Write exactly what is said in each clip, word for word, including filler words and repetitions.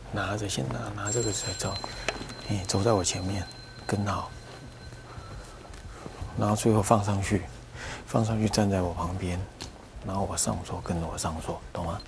拿着，先拿拿这个走走，哎，走在我前面，跟好，然后最后放上去，放上去站在我旁边，然后我上座跟着我上座，懂吗？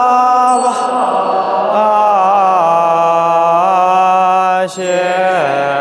谢。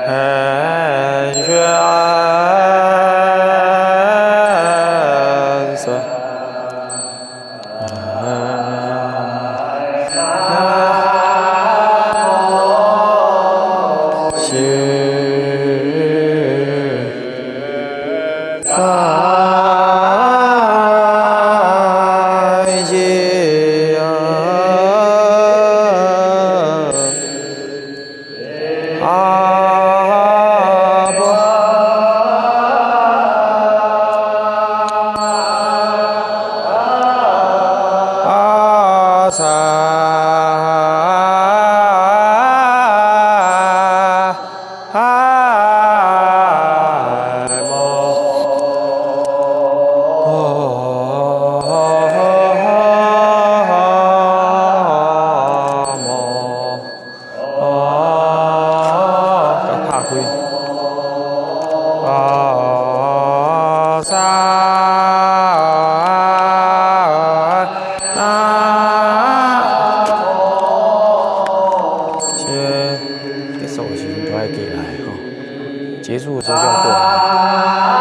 结束的时候就要过来。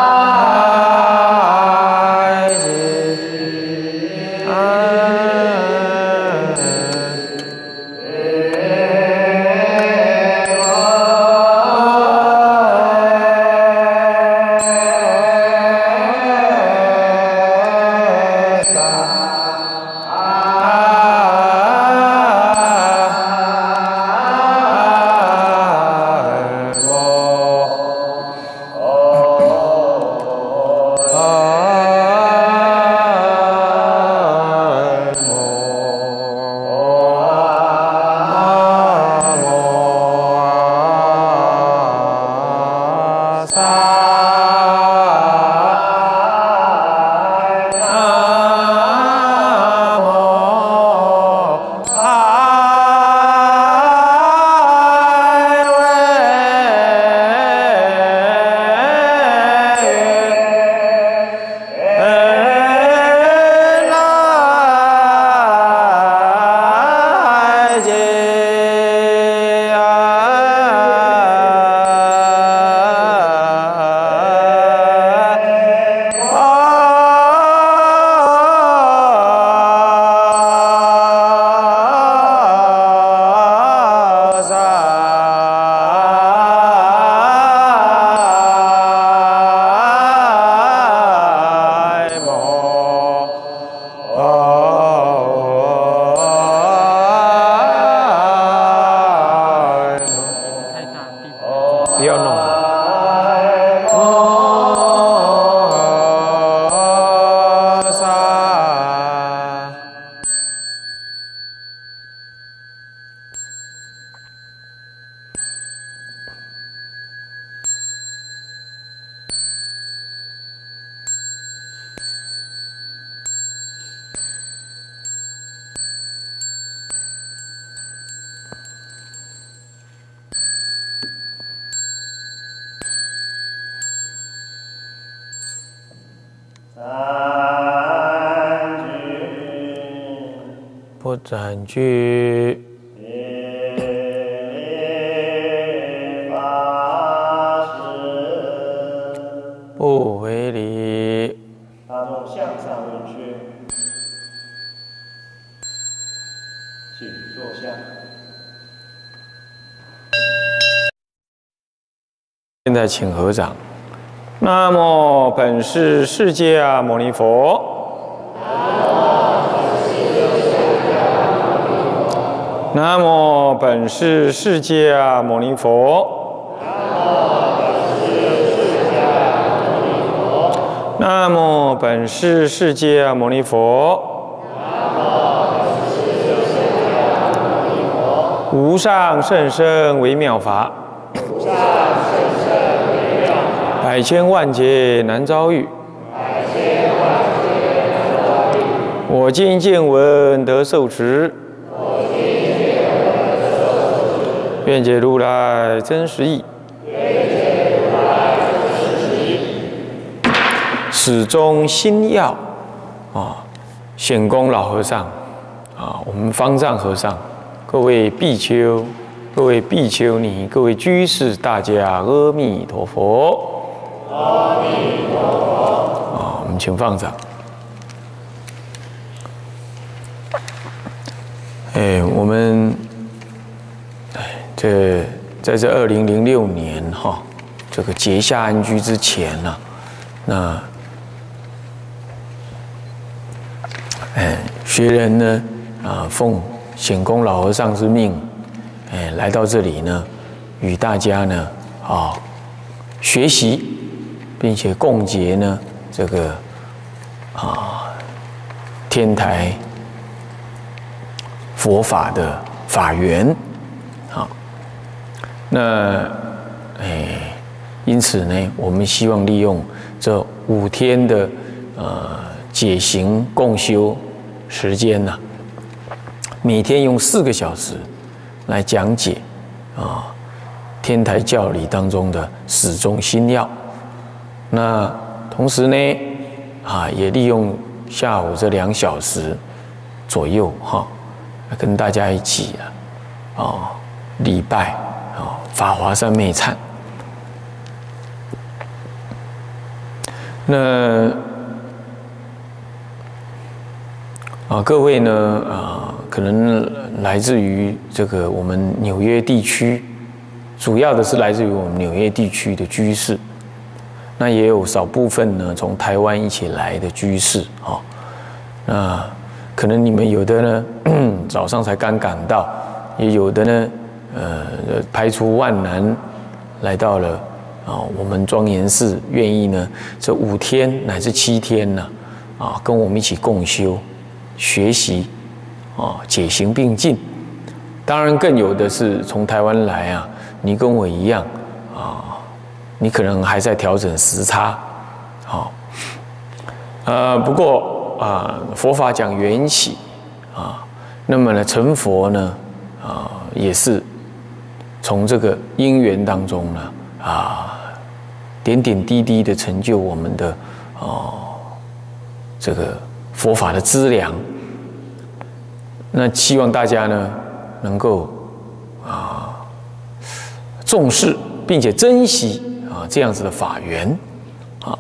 不要弄。不占据，不为理， 打从向上问缺，请坐下。 现在请合掌。南无本师释迦牟尼佛。 南无本师释迦牟尼佛。南无本师释迦牟尼佛。无上甚深微妙法，百千万劫难遭遇。我今见闻得受持。 愿解如来真实义，始终心要啊！显公老和尚啊，我们方丈和尚，各位比丘各位比丘尼、各位居士，大家阿弥陀佛。阿弥陀佛。啊，我们请放掌。哎，我们哎，这在这二零零六年哈，这个结夏安居之前呢、啊，那哎，学人呢啊，奉显公老和尚之命，哎，来到这里呢，与大家呢啊学习，并且共结呢这个啊天台佛法的法缘，好，那哎，因此呢，我们希望利用这五天的呃解行共修时间呢、啊，每天用四个小时来讲解啊天台教理当中的始终心要。那同时呢，啊也利用下午这两小时左右哈。跟大家一起啊，哦，礼拜哦，法华三昧忏。那啊，各位呢啊，可能来自于这个我们纽约地区，主要的是来自于我们纽约地区的居士。那也有少部分呢，从台湾一起来的居士啊、哦。那可能你们有的呢，早上才刚赶到，也有的呢，呃，排除万难来到了啊、哦，我们庄严寺，愿意呢这五天乃至七天呢，啊，跟我们一起共修、学习，啊，解行并进。当然，更有的是从台湾来啊，你跟我一样啊，你可能还在调整时差，好、哦，呃，不过。啊，佛法讲缘起啊，那么呢，成佛呢，啊，也是从这个因缘当中呢，啊，点点滴滴的成就我们的哦，这个佛法的资粮。那希望大家呢，能够啊重视并且珍惜啊这样子的法缘啊。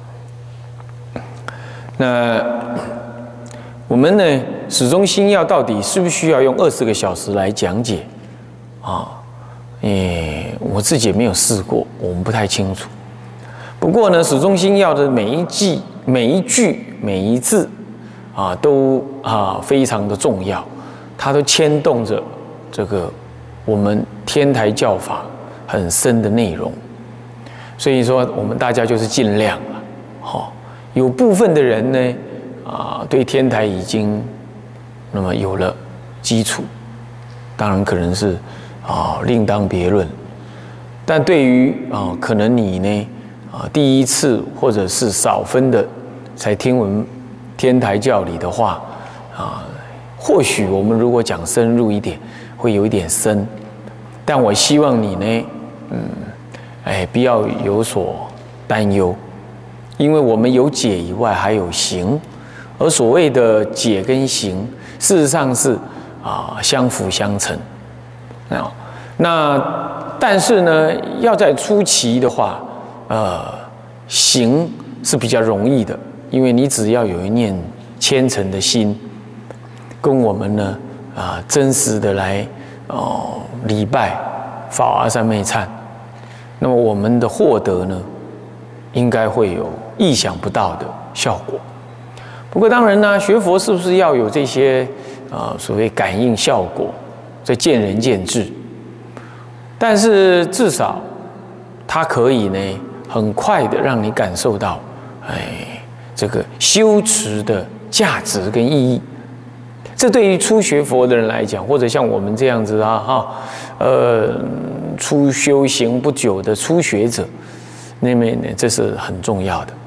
那我们呢，始终心要到底是不是需要用二十个小时来讲解啊？诶，我自己也没有试过，我们不太清楚。不过呢，始终心要的每一句、每一句、每一字啊，都啊非常的重要，它都牵动着这个我们天台教法很深的内容。所以说，我们大家就是尽量了，好。有部分的人呢，啊，对天台已经那么有了基础，当然可能是啊另当别论。但对于啊，可能你呢啊第一次或者是少分的才听闻天台教理的话啊，或许我们如果讲深入一点，会有一点深。但我希望你呢，嗯，哎，不要有所担忧。因为我们有解以外还有行，而所谓的解跟行，事实上是啊相辅相成。啊，那但是呢，要在初期的话，呃，行是比较容易的，因为你只要有一念虔诚的心，跟我们呢啊真实的来哦礼拜法华三昧忏，那么我们的获得呢，应该会有意想不到的效果。不过当然呢，学佛是不是要有这些啊、呃、所谓感应效果，这见仁见智。但是至少它可以呢，很快的让你感受到，哎，这个修持的价值跟意义。这对于初学佛的人来讲，或者像我们这样子啊，哈，呃，初修行不久的初学者，那么呢，这是很重要的。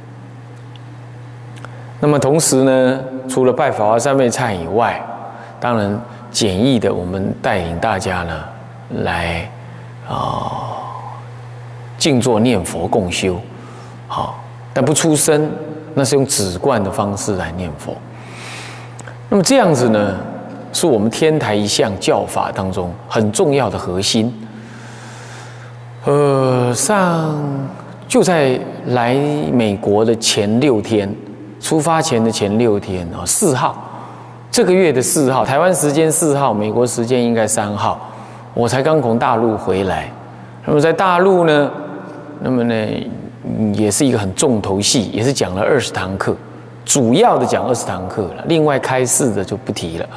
那么同时呢，除了拜法华三昧忏以外，当然简易的，我们带领大家呢来啊、呃、静坐念佛共修，好，但不出声，那是用止观的方式来念佛。那么这样子呢， 是我们天台一项教法当中很重要的核心。呃，上就在来美国的前六天，出发前的前六天啊，四号，这个月的四号，台湾时间四号，美国时间应该三号，我才刚从大陆回来。那么在大陆呢，那么呢，也是一个很重头戏，也是讲了二十堂课，主要的讲二十堂课了，另外开示的就不提了。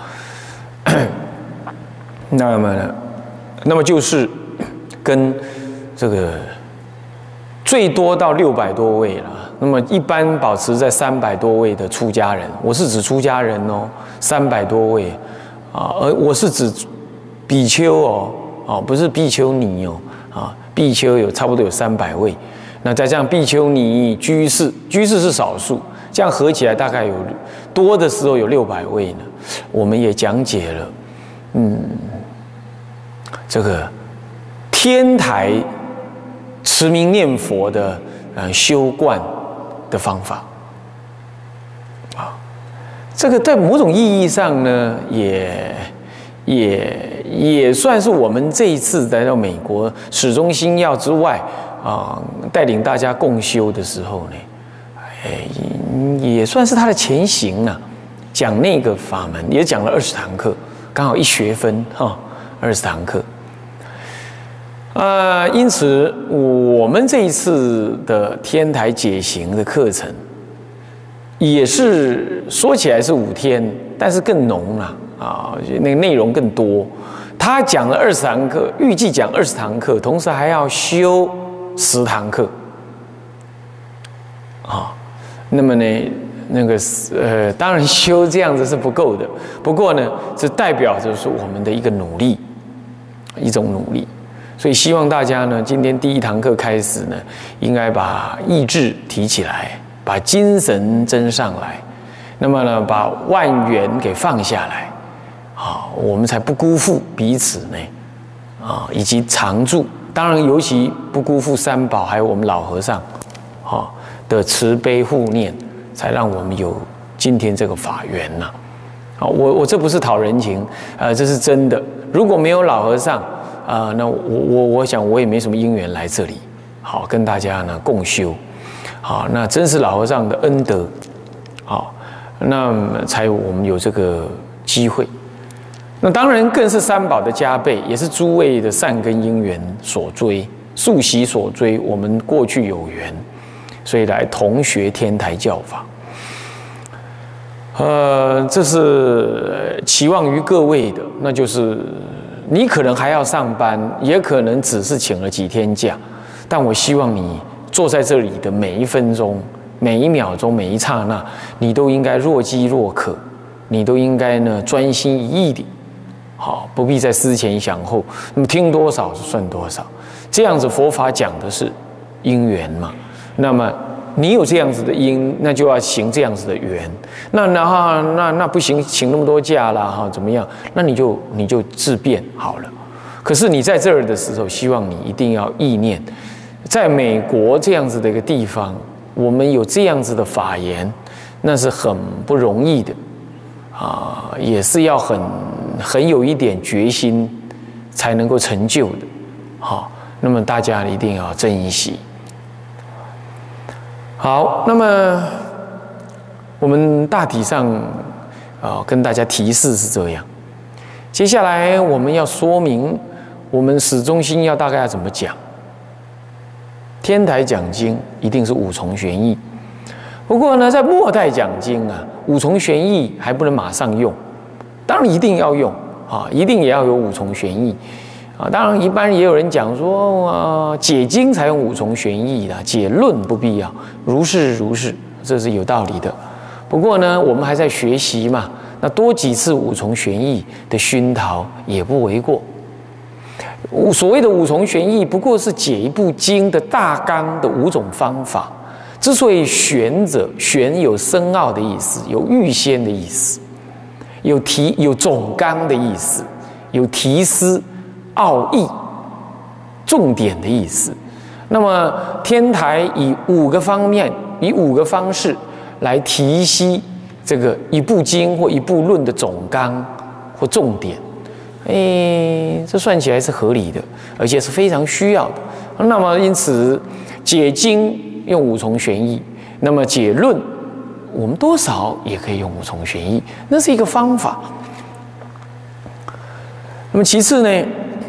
那么呢，那么就是跟这个最多到六百多位了。那么一般保持在三百多位的出家人，我是指出家人哦，三百多位啊，而我是指比丘哦，哦不是比丘尼哦，啊比丘有差不多有三百位，那再加上比丘尼、居士，居士是少数，这样合起来大概有多的时候有六百位呢。我们也讲解了，嗯，这个天台持名念佛的呃修观的方法啊，这个在某种意义上呢，也也也算是我们这一次来到美国始终心要之外啊，带领大家共修的时候呢，哎，也算是他的前行啊。讲那个法门也讲了二十堂课，刚好一学分哈，二十堂课。呃，因此我们这一次的天台解行的课程，也是说起来是五天，但是更浓了啊，那个内容更多。他讲了二十堂课，预计讲二十堂课，同时还要修十堂课。啊，那么呢？那个呃，当然修这样子是不够的。不过呢，这代表着是我们的一个努力，一种努力。所以希望大家呢，今天第一堂课开始呢，应该把意志提起来，把精神增上来，那么呢，把万缘给放下来，啊，我们才不辜负彼此呢，啊，以及常住。当然，尤其不辜负三宝，还有我们老和尚，啊的慈悲护念。才让我们有今天这个法缘呐、啊！啊，我我这不是讨人情，呃，这是真的。如果没有老和尚，啊、呃，那我我我想我也没什么因缘来这里，好跟大家呢共修，好，那真是老和尚的恩德，好，那才我们有这个机会。那当然更是三宝的加倍，也是诸位的善根因缘所追，宿习所追，我们过去有缘。所以来同学天台教法，呃，这是期望于各位的，那就是你可能还要上班，也可能只是请了几天假，但我希望你坐在这里的每一分钟、每一秒钟、每一刹那，你都应该若饥若渴，你都应该呢专心一意的，好，不必再思前想后。那么听多少算多少，这样子佛法讲的是因缘嘛。那么你有这样子的因，那就要行这样子的缘。那那哈那那不行，请那么多假啦哈，怎么样？那你就你就自便好了。可是你在这儿的时候，希望你一定要意念，在美国这样子的一个地方，我们有这样子的法言，那是很不容易的啊，也是要很很有一点决心才能够成就的。好，那么大家一定要珍惜。好，那么我们大体上啊、呃、跟大家提示是这样。接下来我们要说明我们始终心要大概要怎么讲。天台讲经一定是五重玄义，不过呢，在末代讲经啊，五重玄义还不能马上用，当然一定要用啊，一定也要有五重玄义。啊，当然，一般也有人讲说，呃，解经才用五重玄义的，解论不必要。如是如是，这是有道理的。不过呢，我们还在学习嘛，那多几次五重玄义的熏陶也不为过。所谓的五重玄义，不过是解一部经的大纲的五种方法。之所以玄者，玄有深奥的意思，有预先的意思，有提有总纲的意思，有提思。奥义、重点的意思。那么天台以五个方面，以五个方式来提析这个一部经或一部论的总纲或重点，哎，这算起来是合理的，而且是非常需要的。那么因此解经用五重玄义，那么解论我们多少也可以用五重玄义，那是一个方法。那么其次呢，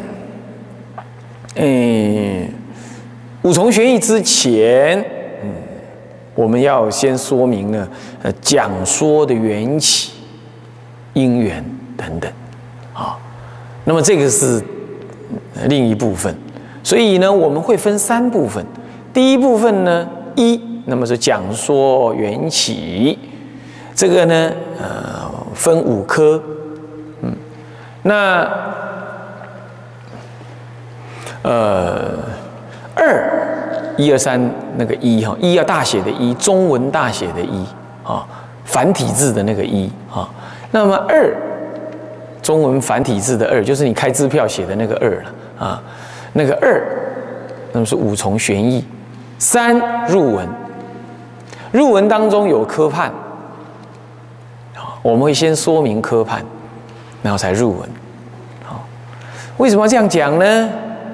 嗯，五重玄义之前，嗯，我们要先说明呢，呃，讲说的缘起、因缘等等，啊，那么这个是另一部分。所以呢，我们会分三部分。第一部分呢，一，那么是讲说缘起，这个呢，呃，分五科，嗯，那。呃，二一二三那个一哈，一要大写的一，中文大写的一啊，繁体字的那个一啊。那么二，中文繁体字的二，就是你开支票写的那个二了啊。那个二，那么是五重玄义。三入文，入文当中有科判，我们会先说明科判，然后才入文。好，为什么要这样讲呢？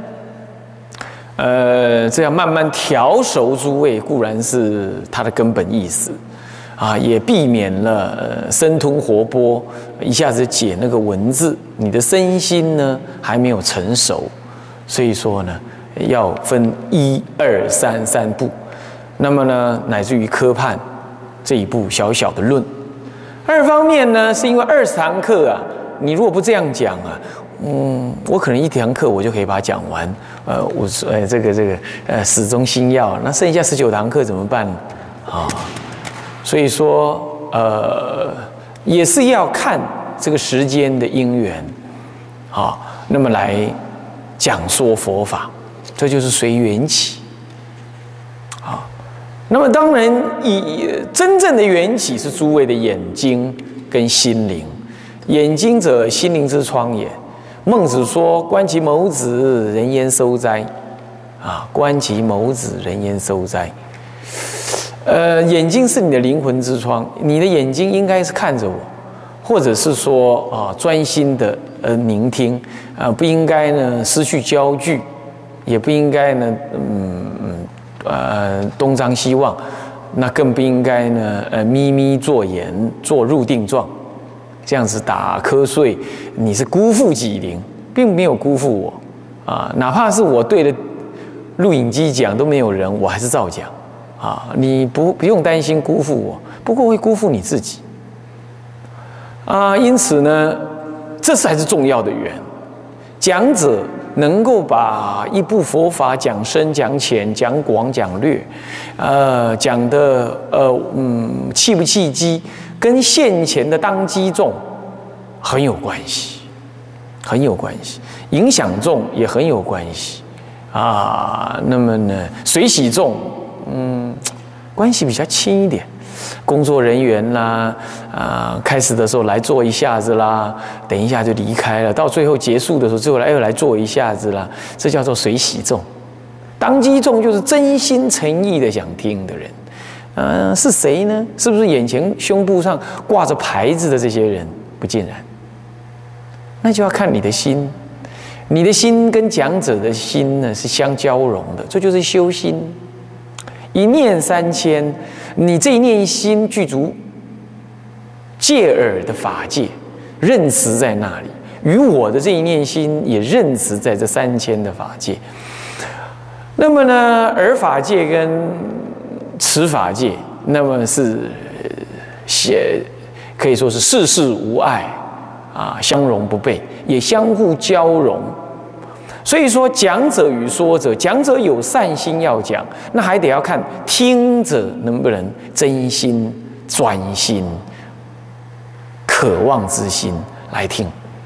呃，这样慢慢调熟诸位，固然是它的根本意思，啊，也避免了呃生吞活剥，一下子解那个文字，你的身心呢还没有成熟，所以说呢，要分一二三三步，那么呢，乃至于科判这一步小小的论。二方面呢，是因为二十堂课啊，你如果不这样讲啊。嗯，我可能一堂课我就可以把它讲完，呃，我呃这个这个呃始终心要，那剩下十九堂课怎么办啊？所以说呃也是要看这个时间的因缘，啊，那么来讲说佛法，这就是随缘起，啊，那么当然以真正的缘起是诸位的眼睛跟心灵，眼睛者心灵之窗也。孟子说：“观其眸子，人焉收哉？”啊，观其眸子，人焉收哉？呃，眼睛是你的灵魂之窗，你的眼睛应该是看着我，或者是说啊，专心的呃聆听啊，不应该呢失去焦距，也不应该呢嗯嗯呃东张西望，那更不应该呢呃眯眯作眼，做入定状。这样子打瞌睡，你是辜负己灵，并没有辜负我啊！哪怕是我对着录影机讲都没有人，我还是照讲啊！你不不用担心辜负我，不过会辜负你自己啊！因此呢，这才是重要的缘。讲者能够把一部佛法讲深、讲浅、讲广、讲略，呃，讲的呃嗯契不契机。跟现前的当机众很有关系，很有关系，影响众也很有关系啊。那么呢，随喜众，嗯，关系比较轻一点。工作人员啦，啊，开始的时候来做一下子啦，等一下就离开了，到最后结束的时候，最后来又来做一下子啦，这叫做随喜众。当机众就是真心诚意的想听的人。呃，是谁呢？是不是眼前胸部上挂着牌子的这些人？不尽然，那就要看你的心，你的心跟讲者的心呢是相交融的，这就是修心。一念三千，你这一念心具足戒耳的法界，认持在那里，与我的这一念心也认持在这三千的法界。那么呢，耳法界跟持法界，那么是写可以说是世事无碍啊，相容不悖，也相互交融。所以说，讲者与说者，讲者有善心要讲，那还得要看听者能不能真心、专心、渴望之心来听。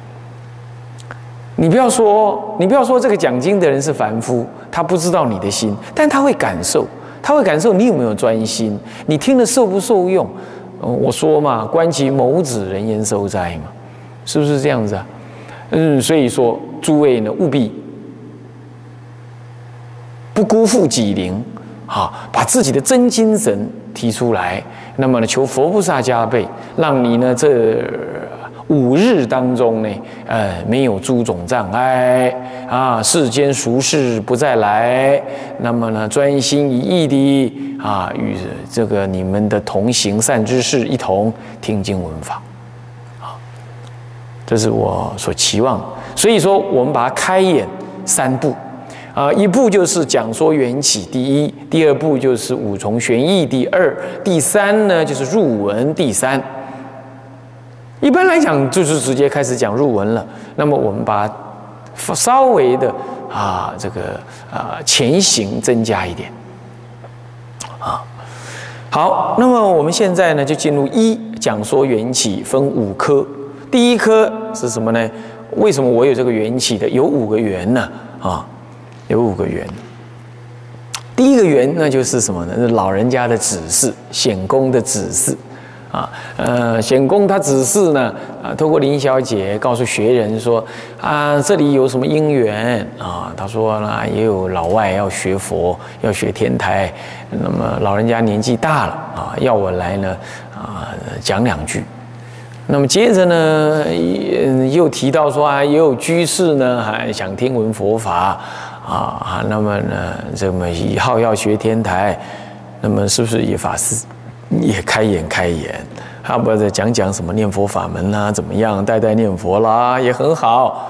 你不要说，你不要说这个讲经的人是凡夫，他不知道你的心，但他会感受。他会感受你有没有专心，你听了受不受用？我说嘛，观其眸子，人焉收哉嘛，是不是这样子啊？嗯，所以说诸位呢，务必不辜负己灵，啊，把自己的真精神提出来，那么呢，求佛菩萨加倍，让你呢这五日当中呢，呃，没有诸种障碍啊，世间俗事不再来。那么呢，专心一意的啊，与这个你们的同行善知识一同听经闻法，啊，这是我所期望。所以说，我们把它开演三步。啊，一步就是讲说缘起，第一；第二步就是五重玄义，第二；第三呢就是入文，第三。一般来讲就是直接开始讲入文了。那么我们把它稍微的啊这个啊前行增加一点。啊，好，那么我们现在呢就进入一讲说缘起分五科。第一科是什么呢？为什么我有这个缘起的？有五个缘呢？啊。有五个缘，第一个缘那就是什么呢？是老人家的指示，显公的指示啊。呃，显公他指示呢，啊，透过林小姐告诉学人说，啊，这里有什么因缘啊？他说呢，也有老外要学佛，要学天台，那么老人家年纪大了啊，要我来呢啊讲两句。那么接着呢，又提到说啊，也有居士呢，还想听闻佛法。啊，那么呢，这么以后要学天台，那么是不是也法师也开眼开眼？要不再讲讲什么念佛法门啦，怎么样代代念佛啦，也很好。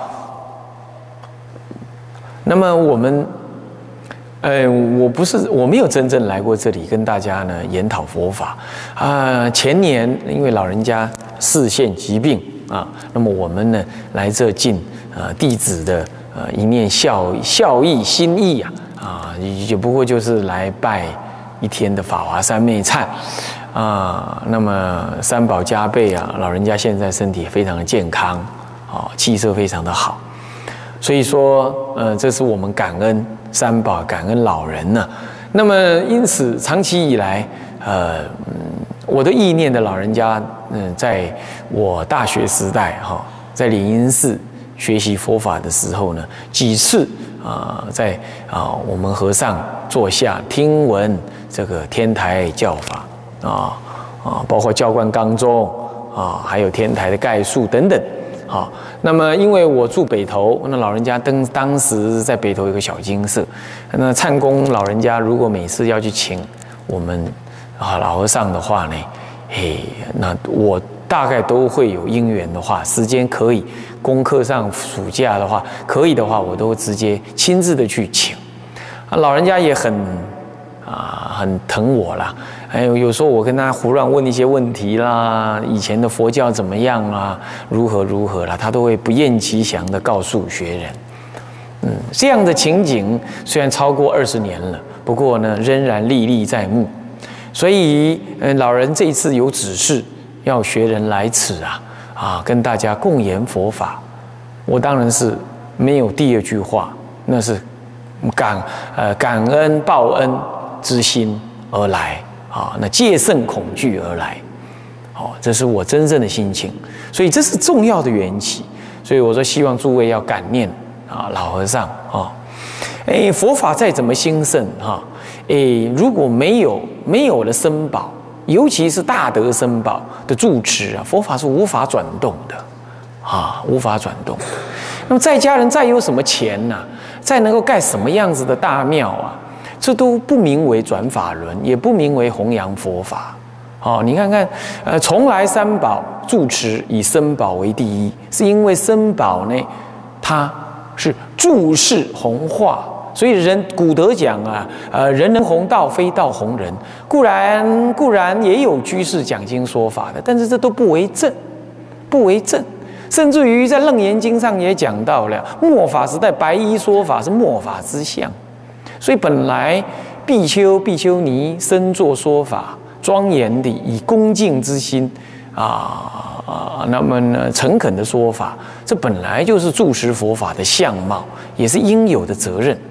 那么我们，呃，我不是我没有真正来过这里跟大家呢研讨佛法啊。前年因为老人家视线疾病啊，那么我们呢来这尽啊弟子的。呃，一念孝孝义心意啊，啊，也不过就是来拜一天的法华三昧忏啊。那么三宝加倍啊，老人家现在身体非常的健康，啊，气色非常的好。所以说，呃，这是我们感恩三宝，感恩老人呢、啊。那么因此，长期以来，呃，我的意念的老人家，嗯、呃，在我大学时代哈、哦，在灵隐寺。学习佛法的时候呢，几次啊、呃，在啊、呃、我们和尚坐下听闻这个天台教法啊啊，包括教观纲中啊，还有天台的概述等等。好，那么因为我住北投，那老人家当当时在北投有个小精舍，那忏公老人家如果每次要去请我们啊老和尚的话呢，嘿，那我大概都会有因缘的话，时间可以。功课上暑假的话，可以的话，我都直接亲自的去请。啊，老人家也很啊很疼我啦。还有有时候我跟他胡乱问一些问题啦，以前的佛教怎么样啦，如何如何啦，他都会不厌其详的告诉学人。嗯，这样的情景虽然超过二十年了，不过呢，仍然历历在目。所以，嗯，老人这一次有指示要学人来此啊。啊，跟大家共研佛法，我当然是没有第二句话，那是感呃感恩报恩之心而来啊，那戒慎恐惧而来，哦，这是我真正的心情，所以这是重要的缘起，所以我说希望诸位要感念啊老和尚啊，哎，佛法再怎么兴盛哈，哎，如果没有没有了僧宝。尤其是大德僧宝的住持啊，佛法是无法转动的，啊，无法转动。那么在家人再有什么钱呐、啊，再能够盖什么样子的大庙啊，这都不名为转法轮，也不名为弘扬佛法。哦，你看看，呃，从来三宝住持以僧宝为第一，是因为僧宝呢，它是注释弘化。所以人古德讲啊，呃，人能弘道，非道弘人。固然固然也有居士讲经说法的，但是这都不为正，不为正。甚至于在《楞严经》上也讲到了，末法时代白衣说法是末法之相。所以本来比丘、比丘尼身作说法，庄严的以恭敬之心啊啊，那么呢诚恳的说法，这本来就是注释佛法的相貌，也是应有的责任。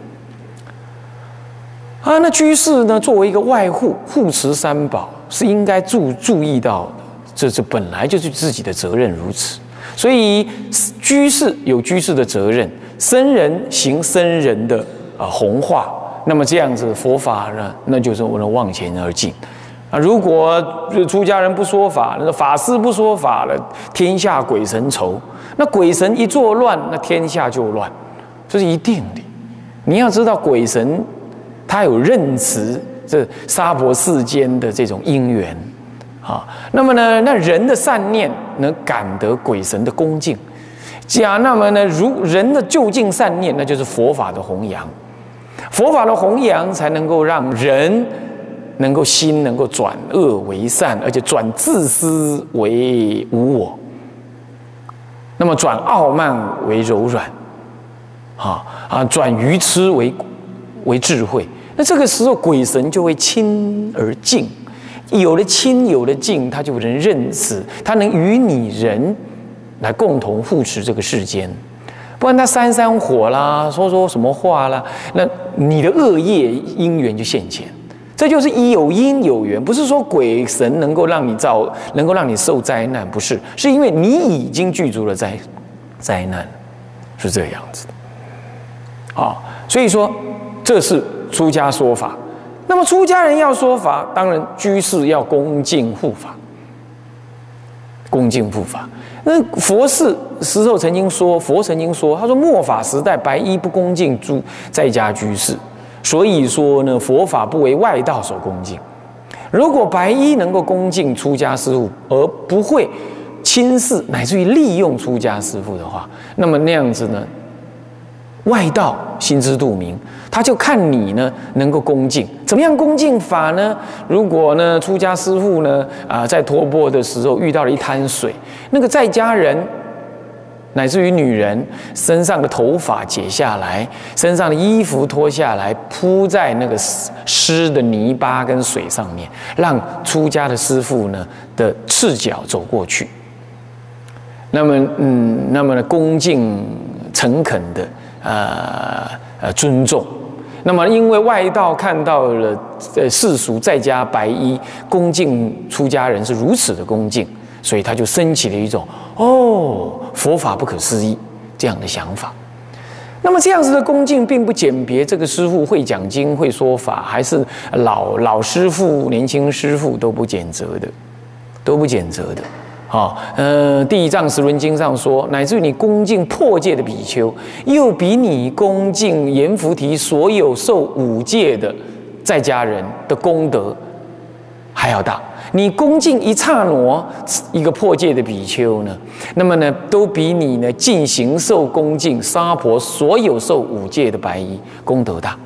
啊，那居士呢，作为一个外护护持三宝，是应该注注意到的，这这本来就是自己的责任如此。所以居士有居士的责任，僧人行僧人的啊弘化。那么这样子佛法呢，那就是我能往前而进。 啊，如果出家人不说法，那法师不说法了，天下鬼神愁。那鬼神一作乱，那天下就乱，这是一定的。你要知道，鬼神他有任持这娑婆世间的这种因缘啊。那么呢，那人的善念能感得鬼神的恭敬。假那么呢，如人的就近善念，那就是佛法的弘扬。佛法的弘扬才能够让人能够心能够转恶为善，而且转自私为无我，那么转傲慢为柔软，啊啊，转愚痴为为智慧。那这个时候鬼神就会亲而敬，有了亲有了敬，他就能认识，他能与你人来共同护持这个世间。不然他煽煽火啦，说说什么话啦，那你的恶业因缘就现前。这就是有因有缘，不是说鬼神能够让你造，能够让你受灾难，不是，是因为你已经具足了灾灾难，是这个样子的。啊，所以说这是出家说法。那么出家人要说法，当然居士要恭敬护法，恭敬护法。那佛是时候曾经说，佛曾经说，他说末法时代白衣不恭敬诸在家居士。所以说呢，佛法不为外道所恭敬。如果白衣能够恭敬出家师父，而不会轻视乃至于利用出家师父的话，那么那样子呢，外道心知肚明，他就看你呢能够恭敬，怎么样恭敬法呢？如果呢出家师父呢啊在托钵的时候遇到了一滩水，那个在家人乃至于女人身上的头发解下来，身上的衣服脱下来，铺在那个湿的泥巴跟水上面，让出家的师父呢的赤脚走过去。那么，嗯，那么呢，恭敬诚恳的呃呃尊重。那么，因为外道看到了呃世俗在家白衣恭敬出家人是如此的恭敬，所以他就升起了一种哦，佛法不可思议这样的想法。那么这样子的恭敬，并不鉴别这个师父会讲经、会说法，还是老老师父、年轻师父都不拣责的，都不拣责的。好，呃，《地藏十轮经》上说，乃至于你恭敬破戒的比丘，又比你恭敬阎浮提所有受五戒的在家人的功德还要大。你恭敬一刹那一个破戒的比丘呢，那么呢，都比你呢进行受恭敬娑婆所有受五戒的白衣功德大。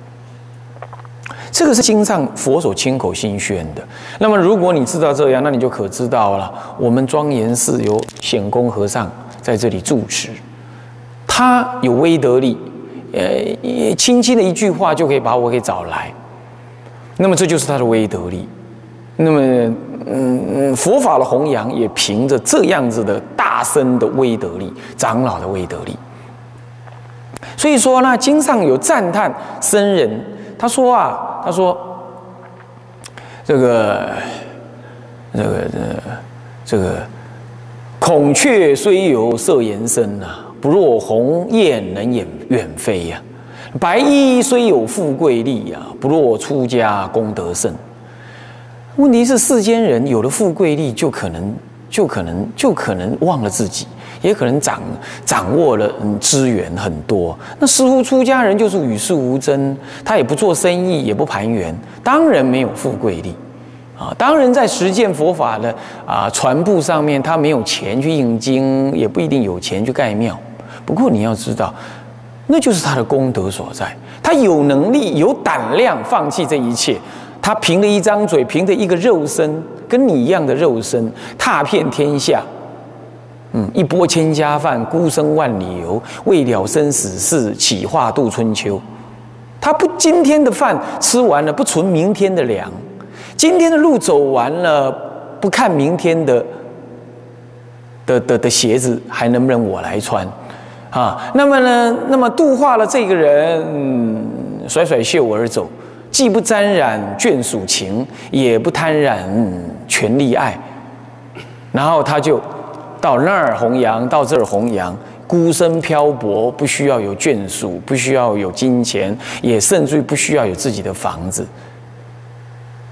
这个是经上佛所亲口心宣的。那么如果你知道这样，那你就可知道了。我们庄严寺有显公和尚在这里住持，他有威德力，呃，轻轻的一句话就可以把我给找来。那么这就是他的威德力。那么，嗯嗯，佛法的弘扬也凭着这样子的大僧的威德力，长老的威德力。所以说呢，经上有赞叹僧人，他说啊，他说这个这个这个孔雀虽有色颜深啊，不若鸿雁能远远飞呀、啊；白衣虽有富贵力呀、啊，不若出家功德甚。问题是世间人有了富贵力，就可能就可能就可能忘了自己，也可能掌掌握了嗯资源很多。那似乎出家人就是与世无争，他也不做生意，也不盘缘，当然没有富贵力啊。当然在实践佛法的啊传布上面，他没有钱去印经，也不一定有钱去盖庙。不过你要知道，那就是他的功德所在。他有能力、有胆量放弃这一切。他凭着一张嘴，凭着一个肉身，跟你一样的肉身，踏遍天下，嗯，一钵千家饭，孤身万里游，为了生死事，岂化度春秋。他不今天的饭吃完了，不存明天的粮；今天的路走完了，不看明天的的的的鞋子还能不能我来穿啊？那么呢，那么度化了这个人，嗯，甩甩袖而走。既不沾染眷属情，也不贪染权力爱，然后他就到那儿弘扬，到这儿弘扬，孤身漂泊，不需要有眷属，不需要有金钱，也甚至于不需要有自己的房子。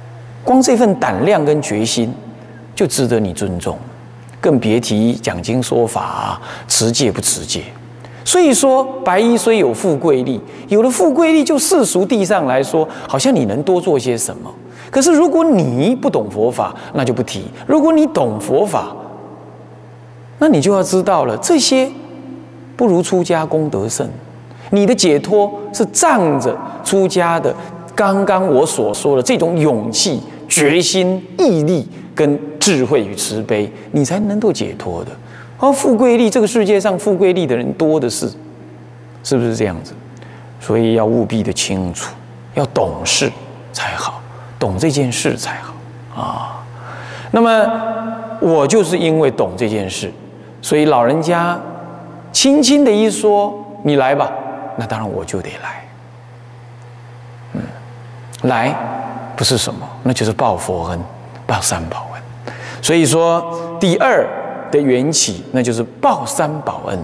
光这份胆量跟决心，就值得你尊重，更别提讲经说法、持戒不持戒。所以说，白衣虽有富贵力，有了富贵力，就世俗地上来说，好像你能多做些什么。可是如果你不懂佛法，那就不提；如果你懂佛法，那你就要知道了，这些不如出家功德甚。你的解脱是仗着出家的刚刚我所说的这种勇气、决心、毅力跟智慧与慈悲，你才能够解脱的。而富贵力，这个世界上富贵力的人多的是，是不是这样子？所以要务必的清楚，要懂事才好，懂这件事才好啊。那么我就是因为懂这件事，所以老人家轻轻的一说，你来吧，那当然我就得来。嗯，来不是什么，那就是报佛恩，报三宝恩。所以说，第二的缘起，那就是报三宝恩。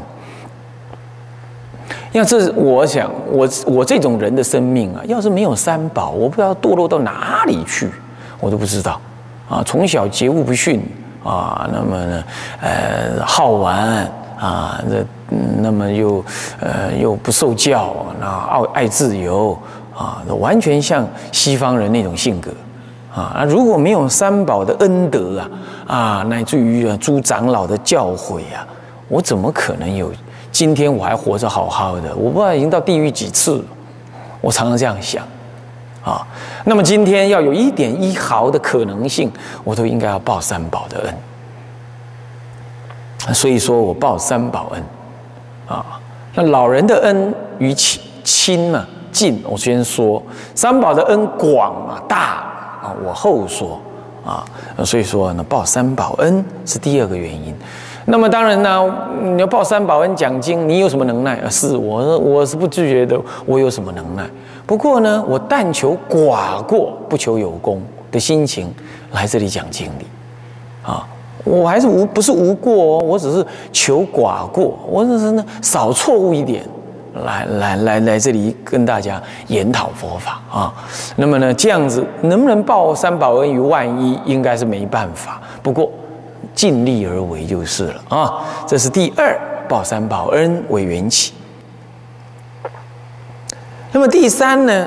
要这，我想，我我这种人的生命啊，要是没有三宝，我不知道堕落到哪里去，我都不知道啊。从小桀骜不驯啊，那么呢，呃，好玩啊，这那么又呃又不受教，那爱爱自由啊，完全像西方人那种性格。啊，那如果没有三宝的恩德啊，啊，乃至于啊诸长老的教诲啊，我怎么可能有今天我还活着好好的？我不知道已经到地狱几次了，我常常这样想，啊，那么今天要有一点一毫的可能性，我都应该要报三宝的恩。所以说我报三宝恩，啊，那老人的恩于亲呢近，我先说三宝的恩广啊大。啊，我后说啊，所以说呢，报三宝恩是第二个原因。那么当然呢，你要报三宝恩讲经，你有什么能耐？是我，我是不自觉的，我有什么能耐？不过呢，我但求寡过，不求有功的心情来这里讲经理啊，我还是无不是无过哦，我只是求寡过，我只是呢少错误一点。来来来来这里跟大家研讨佛法啊，那么呢这样子能不能报三宝恩于万一，应该是没办法，不过尽力而为就是了啊。这是第二，报三宝恩为缘起。那么第三呢，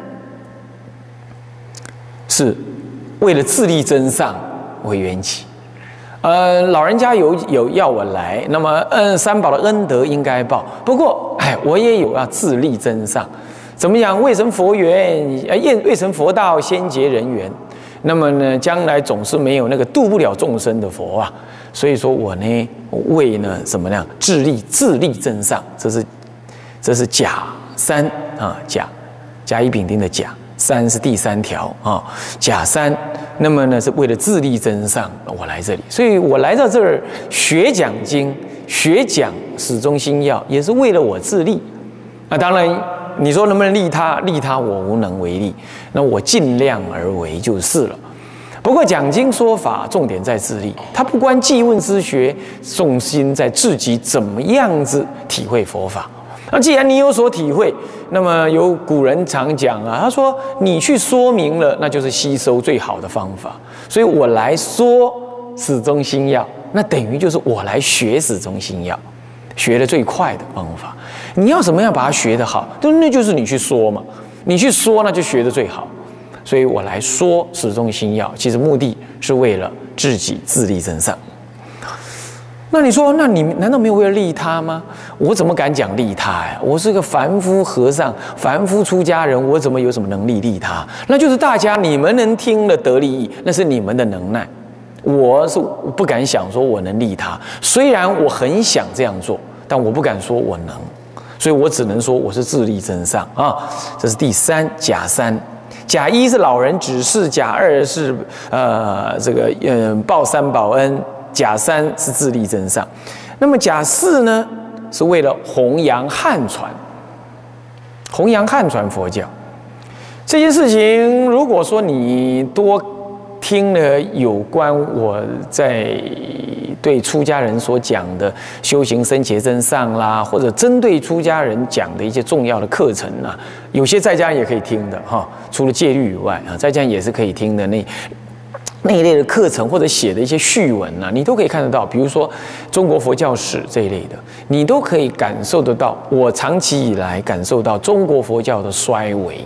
是为了自力增上为缘起。呃，老人家有有要我来，那么嗯，三宝的恩德应该报。不过，哎，我也有要自力增上。怎么样？未成佛缘，呃，未成佛道，先结人缘。那么呢，将来总是没有那个度不了众生的佛啊。所以说我呢，为呢怎么样，自力自力增上，这是这是甲三啊，甲甲乙丙丁的甲。三是第三条啊，甲三，那么呢是为了自力增上，我来这里，所以我来到这儿学讲经，学讲始终心要，也是为了我自力。那当然，你说能不能利他？利他我无能为力，那我尽量而为就是了。不过讲经说法，重点在自力，它不关记问之学，重心在自己怎么样子体会佛法。那既然你有所体会，那么有古人常讲啊，他说你去说明了，那就是吸收最好的方法。所以我来说始终心要，那等于就是我来学始终心要，学的最快的方法。你要怎么样把它学得好？那就是你去说嘛，你去说那就学得最好。所以我来说始终心要，其实目的是为了自己自力增上。那你说，那你难道没有为了利他吗？我怎么敢讲利他呀？我是个凡夫和尚，凡夫出家人，我怎么有什么能力利他？那就是大家你们能听了得利益，那是你们的能耐。我是不敢想说我能利他，虽然我很想这样做，但我不敢说我能，所以我只能说我是自力增上啊。这是第三，甲三。甲一是老人指示，甲二是呃这个呃报三宝恩。甲三是自力增上，那么甲四呢，是为了弘扬汉传，弘扬汉传佛教这件事情。如果说你多听了有关我在对出家人所讲的修行僧伽真上啦，或者针对出家人讲的一些重要的课程啊，有些在家人也可以听的哈。除了戒律以外啊，在家人也是可以听的那那一类的课程或者写的一些序文啊，你都可以看得到。比如说中国佛教史这一类的，你都可以感受得到。我长期以来感受到中国佛教的衰微，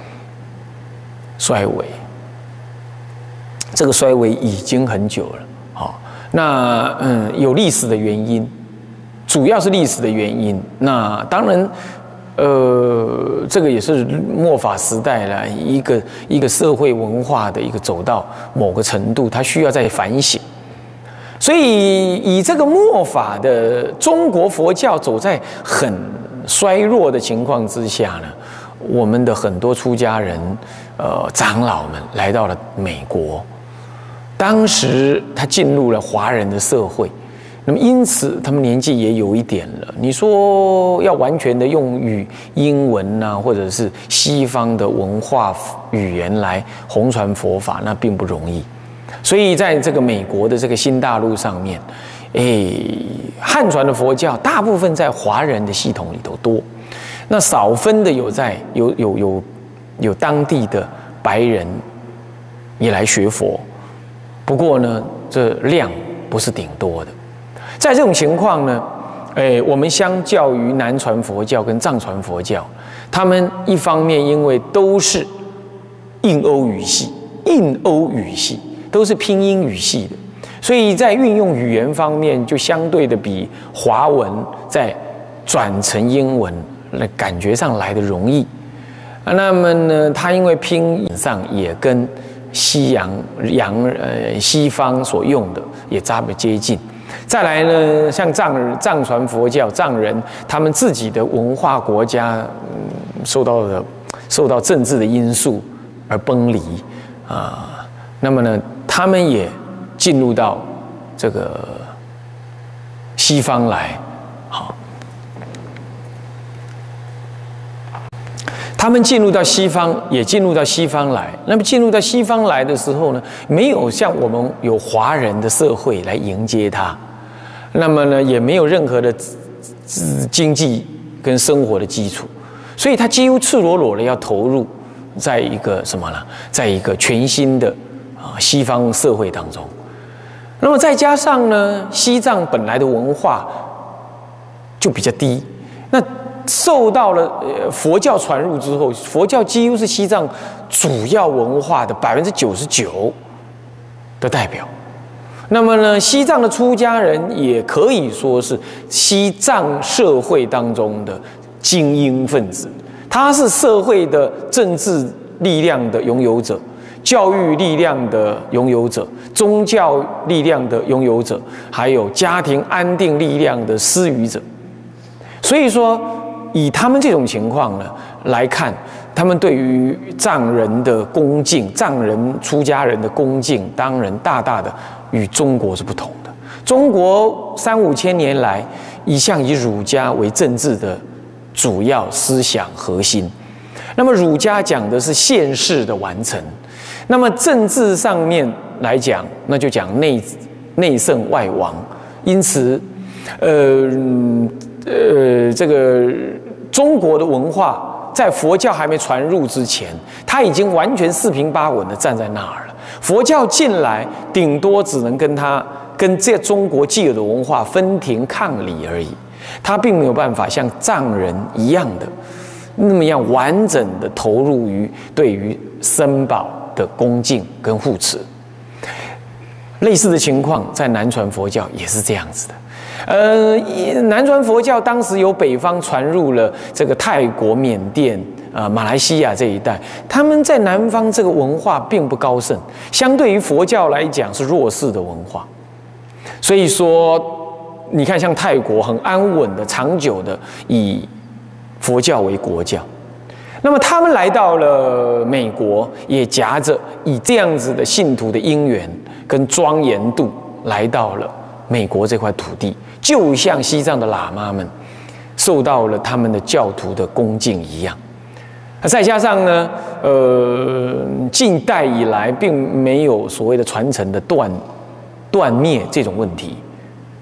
衰微。这个衰微已经很久了，好，那嗯有历史的原因，主要是历史的原因。那当然，呃，这个也是末法时代了一个一个社会文化的一个走到某个程度，它需要再反省。所以以这个末法的中国佛教走在很衰弱的情况之下呢，我们的很多出家人、呃长老们来到了美国。当时他进入了华人的社会，那么因此他们年纪也有一点了。你说要完全的用语英文呐、啊，或者是西方的文化语言来弘传佛法，那并不容易。所以在这个美国的这个新大陆上面，哎，汉传的佛教大部分在华人的系统里头多，那少分的有在有有有有当地的白人也来学佛。不过呢，这量不是顶多的。在这种情况呢，哎，我们相较于南传佛教跟藏传佛教，他们一方面因为都是印欧语系，印欧语系都是拼音语系的，所以在运用语言方面就相对的比华文在转成英文那感觉上来的容易。那么呢，它因为拼音上也跟西洋洋呃西方所用的也差不多接近。再来呢，像藏藏传佛教藏人，他们自己的文化国家、嗯、受到了受到政治的因素而崩离啊，那么呢，他们也进入到这个西方来，好。他们进入到西方，也进入到西方来。那么进入到西方来的时候呢，没有像我们有华人的社会来迎接他，那么呢，也没有任何的经济跟生活的基础，所以他几乎赤裸裸的要投入在一个什么呢？在一个全新的啊西方社会当中。那么再加上呢，西藏本来的文化就比较低，那受到了佛教传入之后，佛教几乎是西藏主要文化的百分之九十九的代表。那么呢，西藏的出家人也可以说是西藏社会当中的精英分子，他是社会的政治力量的拥有者，教育力量的拥有者，宗教力量的拥有者，还有家庭安定力量的施予者。所以说，以他们这种情况呢来看，他们对于藏人的恭敬，藏人出家人的恭敬，当然大大的与中国是不同的。中国三五千年来一向以儒家为政治的主要思想核心，那么儒家讲的是现世的完成，那么政治上面来讲，那就讲内内圣外王，因此，呃呃，这个中国的文化在佛教还没传入之前，它已经完全四平八稳的站在那儿了。佛教进来，顶多只能跟它跟这中国既有的文化分庭抗礼而已，它并没有办法像藏人一样的那么样完整的投入于对于僧宝的恭敬跟护持。类似的情况在南传佛教也是这样子的。呃，南传佛教当时由北方传入了这个泰国、缅甸、呃马来西亚这一带，他们在南方这个文化并不高盛，相对于佛教来讲是弱势的文化。所以说，你看像泰国很安稳的、长久的以佛教为国教，那么他们来到了美国，也夹着以这样子的信徒的因缘跟庄严度来到了美国这块土地，就像西藏的喇嘛们受到了他们的教徒的恭敬一样。再加上呢，呃，近代以来并没有所谓的传承的断断灭这种问题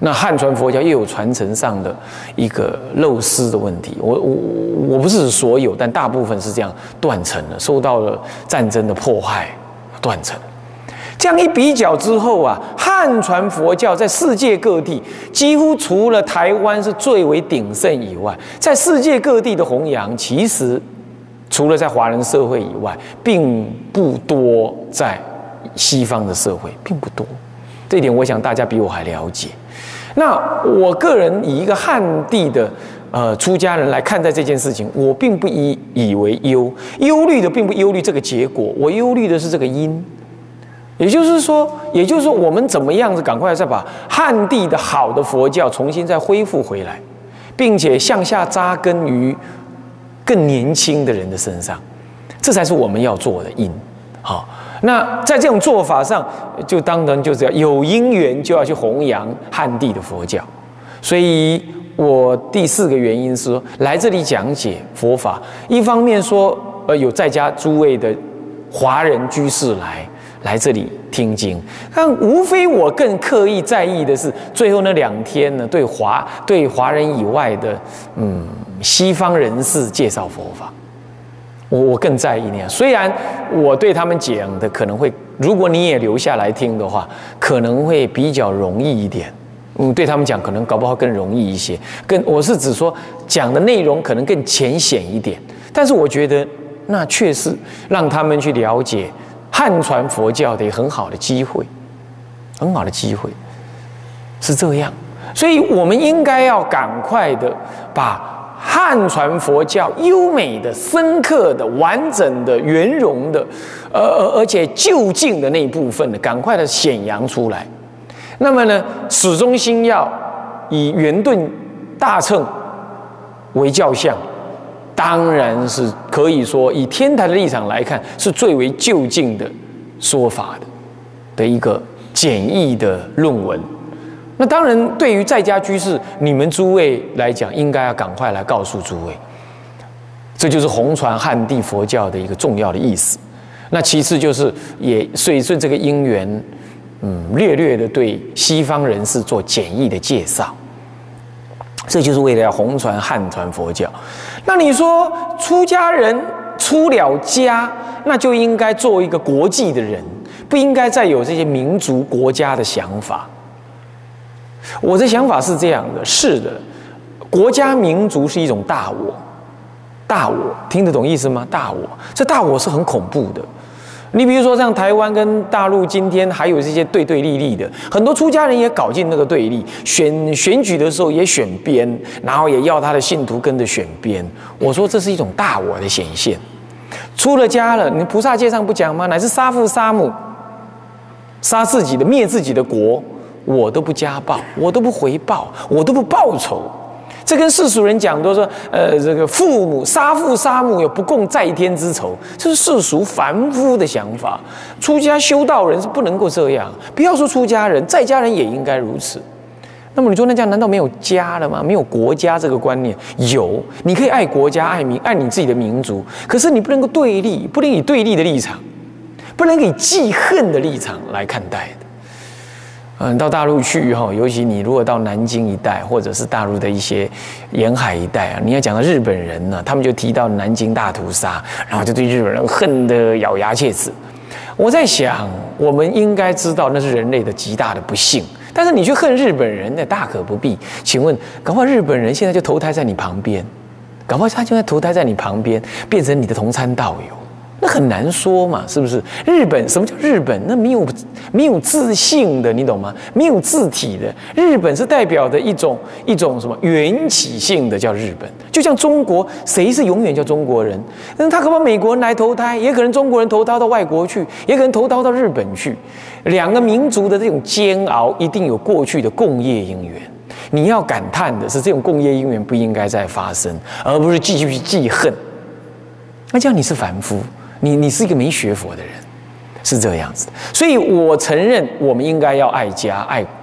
那汉传佛教又有传承上的一个漏失的问题。我我我不是指所有，但大部分是这样断层了，受到了战争的迫害，断层。这样一比较之后啊，汉传佛教在世界各地，几乎除了台湾是最为鼎盛以外，在世界各地的弘扬，其实除了在华人社会以外，并不多在西方的社会，并不多。这一点，我想大家比我还了解。那我个人以一个汉地的呃出家人来看待这件事情，我并不以以为忧，忧虑的并不忧虑这个结果，我忧虑的是这个因。也就是说，也就是说，我们怎么样子赶快再把汉地的好的佛教重新再恢复回来，并且向下扎根于更年轻的人的身上，这才是我们要做的因。好，那在这种做法上，就当然就是要有因缘，就要去弘扬汉地的佛教。所以，我第四个原因是说，来这里讲解佛法，一方面说，呃，有在家诸位的华人居士来。来这里听经，但无非我更刻意在意的是，最后那两天呢，对华对华人以外的嗯西方人士介绍佛法，我我更在意那样。虽然我对他们讲的可能会，如果你也留下来听的话，可能会比较容易一点。嗯，对他们讲可能搞不好更容易一些。更我是指说讲的内容可能更浅显一点，但是我觉得那却是让他们去了解汉传佛教的一个很好的机会，很好的机会是这样，所以我们应该要赶快的把汉传佛教优美的、深刻的、完整的、圆融的，呃，而且究竟的那一部分呢，赶快的显扬出来。那么呢，始终心要以圆顿大乘为教相。当然是可以说，以天台的立场来看，是最为究竟的说法的的一个简易的论文。那当然，对于在家居士，你们诸位来讲，应该要赶快来告诉诸位，这就是弘传汉地佛教的一个重要的意思。那其次就是也随顺这个因缘，嗯，略略的对西方人士做简易的介绍。这就是为了要弘传汉传佛教。那你说出家人出了家，那就应该做一个国际的人，不应该再有这些民族国家的想法。我的想法是这样的，是的，国家民族是一种大我，大我听得懂意思吗？大我，这大我是很恐怖的。你比如说像台湾跟大陆今天还有这些对对立立的，很多出家人也搞进那个对立，选选举的时候也选边，然后也要他的信徒跟着选边。我说这是一种大我的显现。出了家了，你菩萨戒上不讲吗？乃至杀父杀母，杀自己的灭自己的国，我都不家报，我都不回报，我都不报仇。这跟世俗人讲都说，呃，这个父母杀父杀母有不共在天之仇，这是世俗凡夫的想法。出家修道人是不能够这样，不要说出家人，在家人也应该如此。那么你说那这样难道没有家了吗？没有国家这个观念？有，你可以爱国家、爱民、爱你自己的民族，可是你不能够对立，不能以对立的立场，不能以记恨的立场来看待的。嗯，到大陆去哈，尤其你如果到南京一带，或者是大陆的一些沿海一带啊，你要讲到日本人呢，他们就提到南京大屠杀，然后就对日本人恨得咬牙切齿。我在想，我们应该知道那是人类的极大的不幸，但是你去恨日本人，那大可不必。请问，搞不好日本人现在就投胎在你旁边，搞不好他就在投胎在你旁边，变成你的同参道友。那很难说嘛，是不是？日本什么叫日本？那没有没有自性的，你懂吗？没有自体的，日本是代表的一种一种什么缘起性的叫日本。就像中国，谁是永远叫中国人？那他可把美国人来投胎，也可能中国人投胎到外国去，也可能投胎到日本去。两个民族的这种煎熬，一定有过去的共业因缘。你要感叹的是，这种共业因缘不应该再发生，而不是继续记恨。那这样你是凡夫。你你是一个没学佛的人，是这样子的，所以我承认我们应该要爱家、爱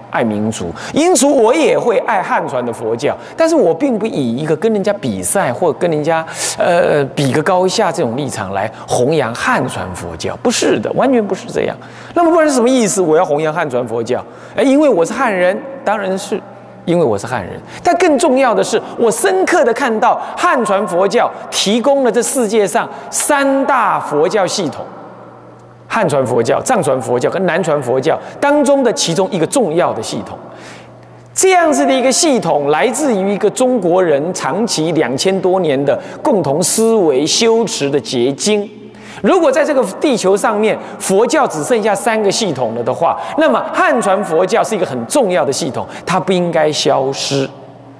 爱民族，因此我也会爱汉传的佛教，但是我并不以一个跟人家比赛或跟人家呃比个高下这种立场来弘扬汉传佛教，不是的，完全不是这样。那么不然是什么意思？我要弘扬汉传佛教？哎，因为我是汉人，当然是。因为我是汉人，但更重要的是，我深刻的看到汉传佛教提供了这世界上三大佛教系统：汉传佛教、藏传佛教跟南传佛教当中的其中一个重要的系统。这样子的一个系统，来自于一个中国人长期两千多年的共同思维修持的结晶。如果在这个地球上面，佛教只剩下三个系统了的话，那么汉传佛教是一个很重要的系统，它不应该消失。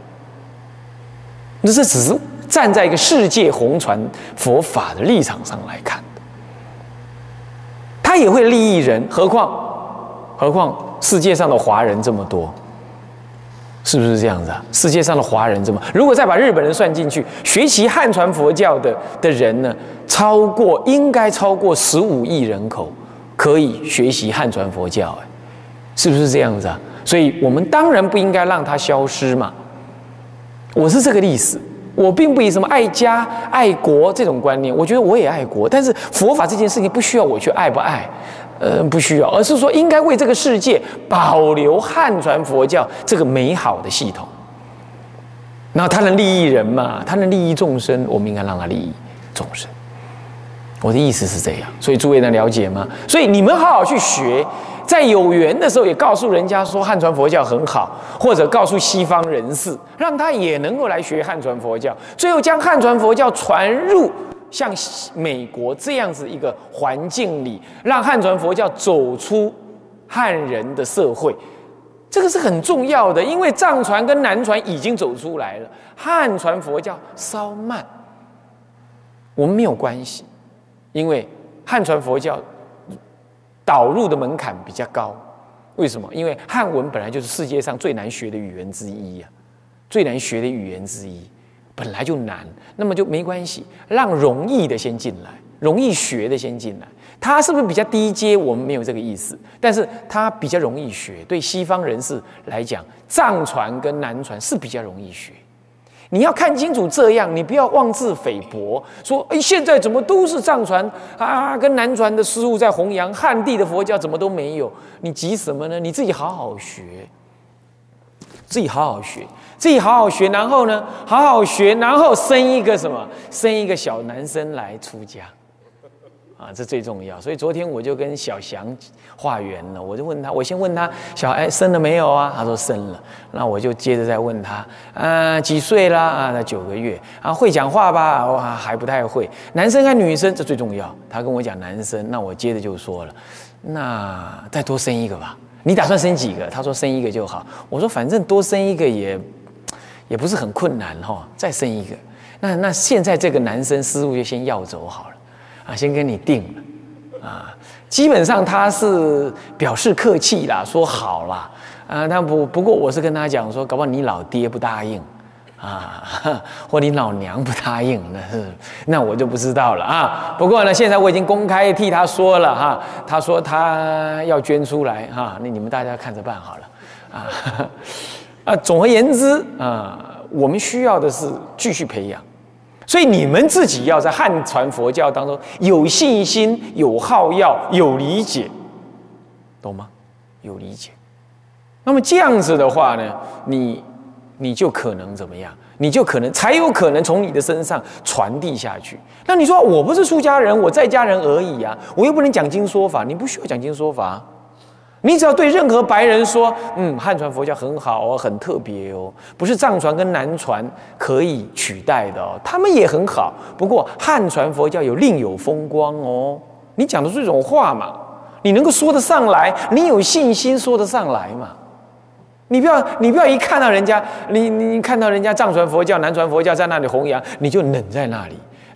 那这只是站在一个世界弘传佛法的立场上来看的，它也会利益人，何况何况世界上的华人这么多。是不是这样子啊？世界上的华人这么，如果再把日本人算进去，学习汉传佛教的的人呢，超过应该超过十五亿人口可以学习汉传佛教，哎，是不是这样子啊？所以我们当然不应该让它消失嘛。我是这个意思，我并不以什么爱家爱国这种观念，我觉得我也爱国，但是佛法这件事情不需要我去爱不爱。呃，不需要，而是说应该为这个世界保留汉传佛教这个美好的系统。然后它能利益人嘛，它能利益众生，我们应该让它利益众生。我的意思是这样，所以诸位能了解吗？所以你们好好去学，在有缘的时候也告诉人家说汉传佛教很好，或者告诉西方人士，让他也能够来学汉传佛教，最后将汉传佛教传入像美国这样子一个环境里，让汉传佛教走出汉人的社会，这个是很重要的。因为藏传跟南传已经走出来了，汉传佛教稍慢，我们没有关系，因为汉传佛教导入的门槛比较高。为什么？因为汉文本来就是世界上最难学的语言之一啊，最难学的语言之一。本来就难，那么就没关系，让容易的先进来，容易学的先进来。它是不是比较低阶？我们没有这个意思，但是它比较容易学。对西方人士来讲，藏传跟南传是比较容易学。你要看清楚这样，你不要妄自菲薄，说哎，现在怎么都是藏传啊，跟南传的师父在弘扬，汉地的佛教怎么都没有？你急什么呢？你自己好好学，自己好好学。自己好好学，然后呢，好好学，然后生一个什么？生一个小男生来出家，啊，这最重要。所以昨天我就跟小翔化缘了，我就问他，我先问他小孩生了没有啊？他说生了。那我就接着再问他，啊，几岁啦？啊，那九个月。啊，会讲话吧？我还不太会。男生和女生，这最重要。他跟我讲男生，那我接着就说了，那再多生一个吧。你打算生几个？他说生一个就好。我说反正多生一个也。也不是很困难哈、哦，再生一个。那那现在这个男生师父就先要走好了，啊，先跟你定了，啊，基本上他是表示客气啦，说好啦，啊，但不不过我是跟他讲说，搞不好你老爹不答应，啊，或你老娘不答应，那是那我就不知道了啊。不过呢，现在我已经公开替他说了哈，他说他要捐出来哈，那你们大家看着办好了，啊。啊，总而言之啊，我们需要的是继续培养，所以你们自己要在汉传佛教当中有信心、有好要、有理解，懂吗？有理解。那么这样子的话呢，你你就可能怎么样？你就可能才有可能从你的身上传递下去。那你说我不是出家人，我在家人而已啊，我又不能讲经说法，你不需要讲经说法。你只要对任何白人说，嗯，汉传佛教很好哦，很特别哦，不是藏传跟南传可以取代的哦，他们也很好。不过汉传佛教有另有风光哦。你讲的这种话嘛，你能够说得上来，你有信心说得上来嘛。你不要，你不要一看到人家，你你看到人家藏传佛教、南传佛教在那里弘扬，你就冷在那里。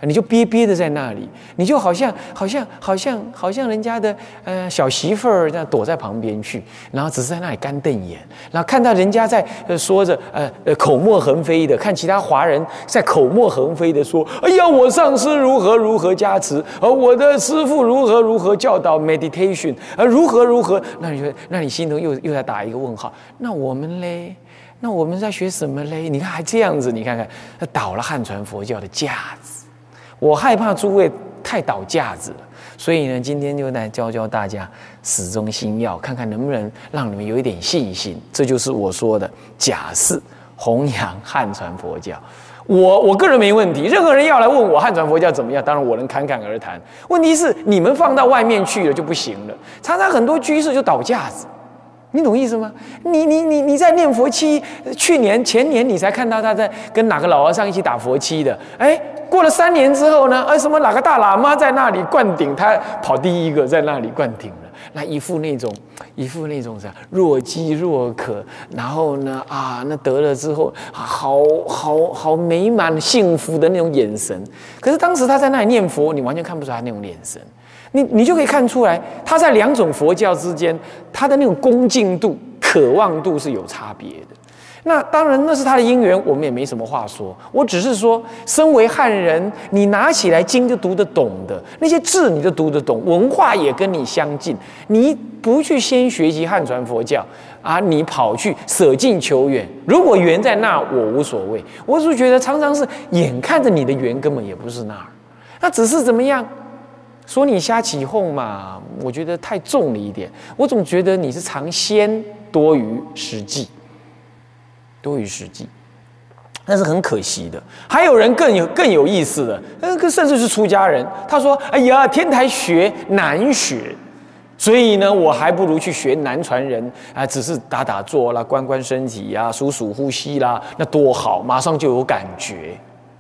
你就憋憋的在那里，你就好像好像好像好像人家的呃小媳妇儿这样躲在旁边去，然后只是在那里干瞪眼，然后看到人家在呃说着呃呃口沫横飞的，看其他华人在口沫横飞的说，哎呀，我上师如何如何加持，而我的师父如何如何教导 meditation， 而如何如何，那你就那你心头又又在打一个问号，那我们嘞？那我们在学什么嘞？你看还这样子，你看看，他倒了汉传佛教的架子。我害怕诸位太倒架子了，所以呢，今天就来教教大家始终心要，看看能不能让你们有一点信心。这就是我说的假释弘扬汉传佛教。我我个人没问题，任何人要来问我汉传佛教怎么样，当然我能侃侃而谈。问题是你们放到外面去了就不行了，常常很多居士就倒架子。你懂意思吗？你你你你在念佛七，去年前年你才看到他在跟哪个老和尚一起打佛七的，哎，过了三年之后呢，哎，什么哪个大喇嘛在那里灌顶，他跑第一个在那里灌顶了，那一副那种一副那种啥若饥若渴，然后呢啊，那得了之后好好好美满幸福的那种眼神，可是当时他在那里念佛，你完全看不出来那种眼神。你你就可以看出来，他在两种佛教之间，他的那种恭敬度、渴望度是有差别的。那当然，那是他的因缘，我们也没什么话说。我只是说，身为汉人，你拿起来经就读得懂的，那些字你都读得懂，文化也跟你相近。你不去先学习汉传佛教啊，你跑去舍近求远。如果缘在那，我无所谓。我是觉得常常是眼看着你的缘根本也不是那儿，那只是怎么样？说你瞎起哄嘛，我觉得太重了一点。我总觉得你是尝鲜多于实际，多于实际，那是很可惜的。还有人更有更有意思的，呃，甚至是出家人，他说：“哎呀，天台学难学，所以呢，我还不如去学南传人啊，只是打打坐啦，关关身体呀、啊，数数呼吸啦，那多好，马上就有感觉。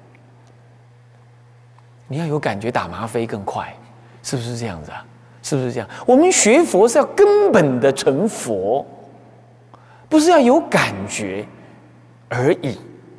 你要有感觉，打吗啡更快。”是不是这样子啊？是不是这样？我们学佛是要根本的成佛，不是要有感觉而已。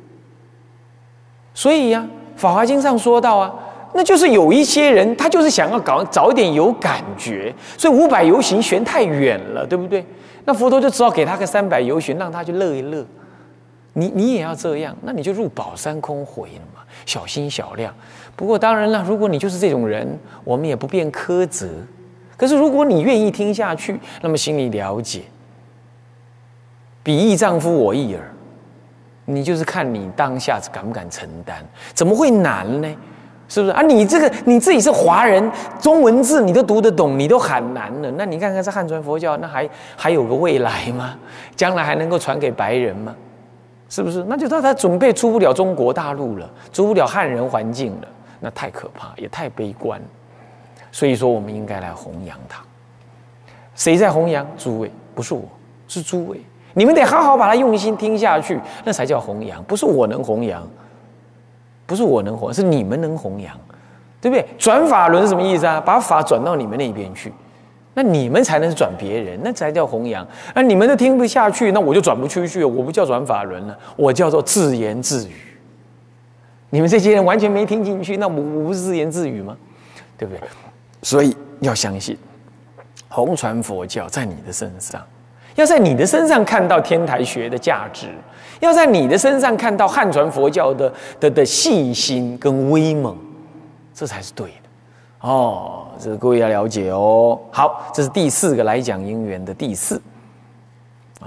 所以呀、啊，《法华经》上说到啊，那就是有一些人，他就是想要搞早一点有感觉，所以五百游行悬太远了，对不对？那佛陀就只好给他个三百游行，让他去乐一乐。你你也要这样，那你就入宝山空回了嘛，小心小量。不过当然了，如果你就是这种人，我们也不便苛责。可是如果你愿意听下去，那么心里了解，彼亦丈夫我亦尔，你就是看你当下敢不敢承担，怎么会难呢？是不是啊？你这个你自己是华人，中文字你都读得懂，你都喊难了，那你看看这汉传佛教，那还还有个未来吗？将来还能够传给白人吗？是不是？那就他他准备出不了中国大陆了，出不了汉人环境了，那太可怕，也太悲观。所以说，我们应该来弘扬它。谁在弘扬？诸位，不是我，是诸位。你们得好好把它用心听下去，那才叫弘扬。不是我能弘扬，不是我能弘扬，是你们能弘扬，对不对？转法轮是什么意思啊？把法转到你们那边去。那你们才能转别人，那才叫弘扬。那你们都听不下去，那我就转不出去，我不叫转法轮了，我叫做自言自语。你们这些人完全没听进去，那我我不是自言自语吗？对不对？所以要相信，弘传佛教在你的身上，要在你的身上看到天台学的价值，要在你的身上看到汉传佛教的的的信心跟威猛，这才是对的。哦，这个各位要了解哦。好，这是第四个来讲因缘的第四啊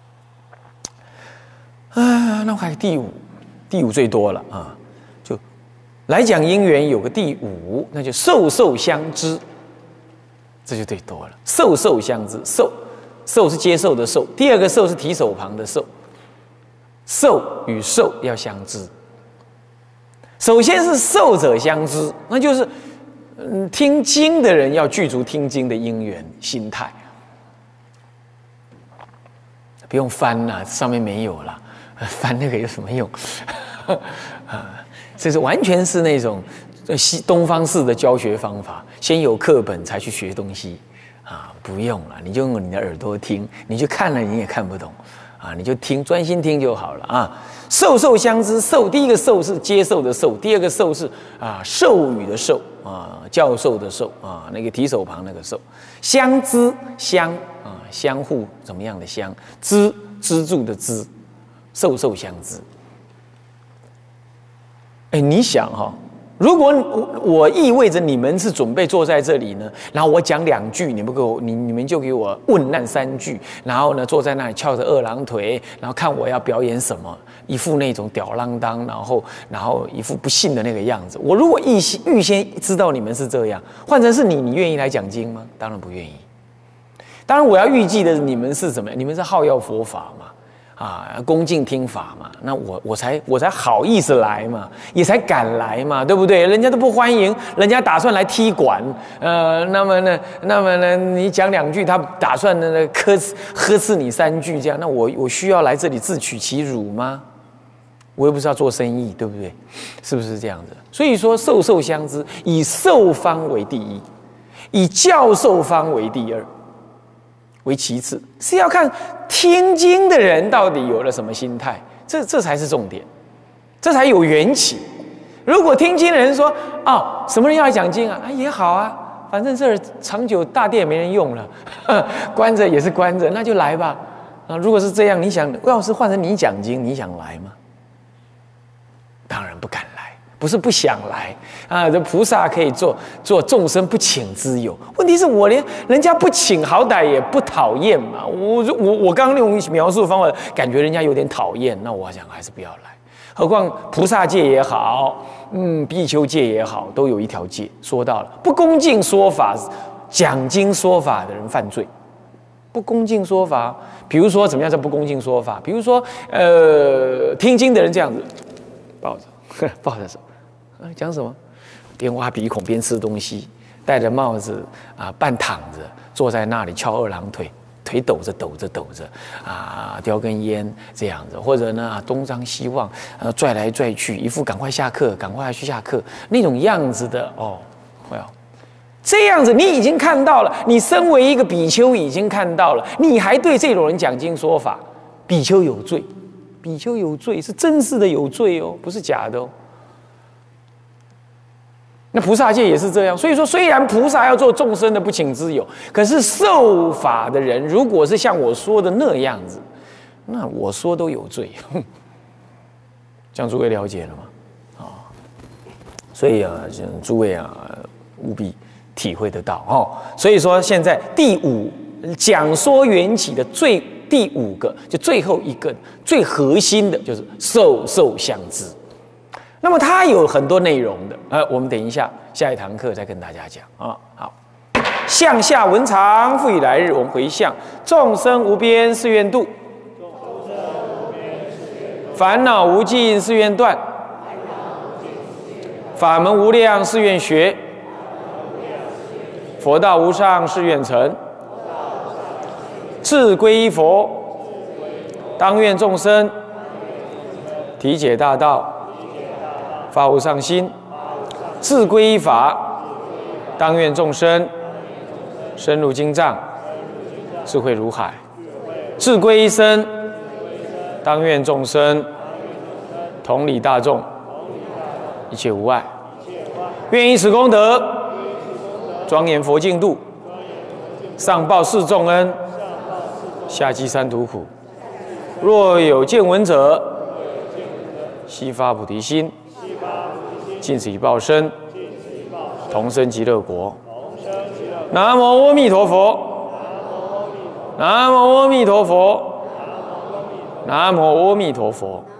啊，那还有第五，第五最多了啊。就来讲因缘有个第五，那就授受相知，这就最多了。授受相知，受受是接受的受，第二个受是提手旁的受，受与受要相知。首先是受者相知，那就是。嗯，听经的人要具足听经的因缘心态，不用翻啦，上面没有啦，翻那个有什么用？啊，这是完全是那种西东方式的教学方法，先有课本才去学东西啊，不用了，你就用你的耳朵听，你就看了你也看不懂啊，你就听，专心听就好了啊。授受相知，授第一个授是接受的授，第二个授是啊授予的授啊，教授的授啊，那个提手旁那个授。相知相啊，相互怎么样的相？资资助的资，授受相知。哎，你想哈、哦，如果我我意味着你们是准备坐在这里呢，然后我讲两句，你们给我你你们就给我问难三句，然后呢坐在那里翘着二郎腿，然后看我要表演什么，一副那种吊郎当，然后然后一副不信的那个样子。我如果预预先知道你们是这样，换成是你，你愿意来讲经吗？当然不愿意。当然我要预计的你们是怎么样？你们是好要佛法嘛？啊，恭敬听法嘛，那我我才我才好意思来嘛，也才敢来嘛，对不对？人家都不欢迎，人家打算来踢馆，呃，那么呢，那么呢，你讲两句，他打算呢呵呵斥你三句，这样，那我我需要来这里自取其辱吗？我又不是要做生意，对不对？是不是这样子？所以说，授受相知，以受方为第一，以教授方为第二。为其次，是要看听经的人到底有了什么心态，这这才是重点，这才有缘起。如果听经的人说，哦，什么人要来讲经啊？啊，也好啊，反正这儿长久大殿没人用了，关着也是关着，那就来吧。啊，如果是这样，你想要是换成你讲经，你想来吗？当然不敢来。不是不想来啊，这菩萨可以做做众生不请之友。问题是我连人家不请，好歹也不讨厌嘛。我我我刚刚那种描述方法，感觉人家有点讨厌，那我想还是不要来。何况菩萨界也好，嗯，比丘界也好，都有一条界，说到了不恭敬说法、讲经说法的人犯罪。不恭敬说法，比如说怎么样叫不恭敬说法？比如说，呃，听经的人这样子抱着，抱着手。讲什么？边挖鼻孔边吃东西，戴着帽子啊，半躺着，坐在那里翘二郎腿，腿抖着抖着抖着啊，叼根烟这样子，或者呢东张西望，呃，拽来拽去，一副赶快下课，赶快去下课那种样子的哦，哎呦，这样子你已经看到了，你身为一个比丘已经看到了，你还对这种人讲经说法，比丘有罪，比丘有罪是真实的有罪哦，不是假的哦。那菩萨界也是这样，所以说虽然菩萨要做众生的不请之友，可是受法的人如果是像我说的那样子，那我说都有罪，这样诸位了解了吗？啊、哦，所以啊，诸位啊，务必体会得到哦。所以说现在第五讲说缘起的最第五个，就最后一个最核心的就是授受相知。那么它有很多内容的，呃，我们等一下下一堂课再跟大家讲啊。好，向下文长，复以来日，我们回向众生无边誓愿度，烦恼无尽誓愿断，法门无量誓愿学，佛道无上誓愿成，志归依佛，当愿众生体解大道，发无上心，志归依法，当愿众生深入经藏，智慧如海；志归依身，当愿众生同理大众，一切无碍。愿以此功德，庄严佛净土，上报四重恩，下济三途苦。若有见闻者，悉发菩提心，尽此一报身，同生极乐国。南无阿弥陀佛，南无阿弥陀佛，南无阿弥陀佛。